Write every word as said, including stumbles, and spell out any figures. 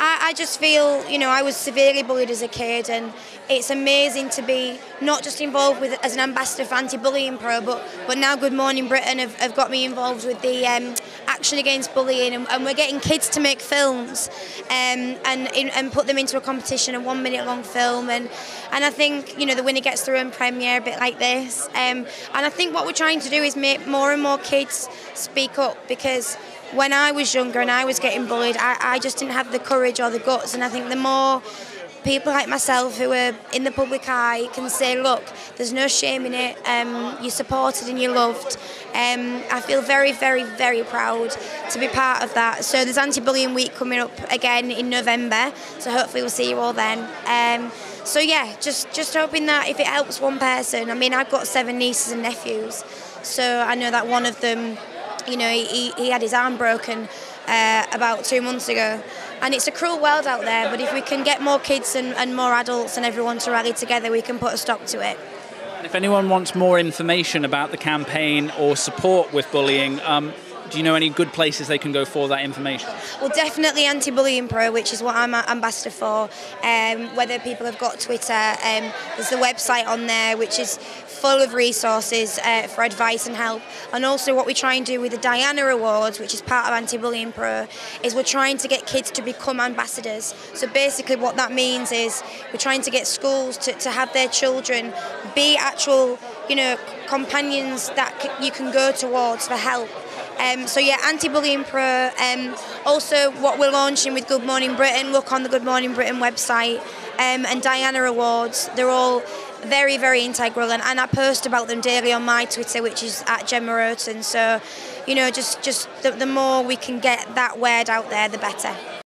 I, I just feel, you know, I was severely bullied as a kid, and it's amazing to be not just involved with as an ambassador for Anti-Bullying Pro, but but now Good Morning Britain have, have got me involved with the um, Action Against Bullying, and, and we're getting kids to make films um, and in, and put them into a competition, a one minute long film, and and I think, you know, the winner gets their own premiere, a bit like this, um, and I think what we're trying to do is make more and more kids speak up, because when I was younger and I was getting bullied, I, I just didn't have the courage or the guts, and I think the more people like myself who are in the public eye can say, look, there's no shame in it, um, you're supported and you're loved. Um, I feel very, very, very proud to be part of that. So there's Anti-Bullying Week coming up again in November, so hopefully we'll see you all then. Um, so yeah, just, just hoping that if it helps one person, I mean, I've got seven nieces and nephews, so I know that one of them, you know, he, he had his arm broken uh, about two months ago. And it's a cruel world out there, but if we can get more kids and, and more adults and everyone to rally together, we can put a stop to it. And if anyone wants more information about the campaign or support with bullying, um, do you know any good places they can go for that information? Well, definitely Anti-Bullying Pro, which is what I'm an ambassador for. Um, whether people have got Twitter, um, there's the website on there, which is full of resources uh, for advice and help. And also what we try and do with the Diana Awards, which is part of Anti-Bullying Pro, is we're trying to get kids to become ambassadors. So basically what that means is we're trying to get schools to, to have their children be actual, you know, companions that c you can go towards for help. Um, so yeah, Anti-Bullying Pro. Um, also, what we're launching with Good Morning Britain, look on the Good Morning Britain website, um, and Diana Awards. They're all very, very integral, and, and I post about them daily on my Twitter, which is at Gemma Oaten. So, you know, just just the, the more we can get that word out there, the better.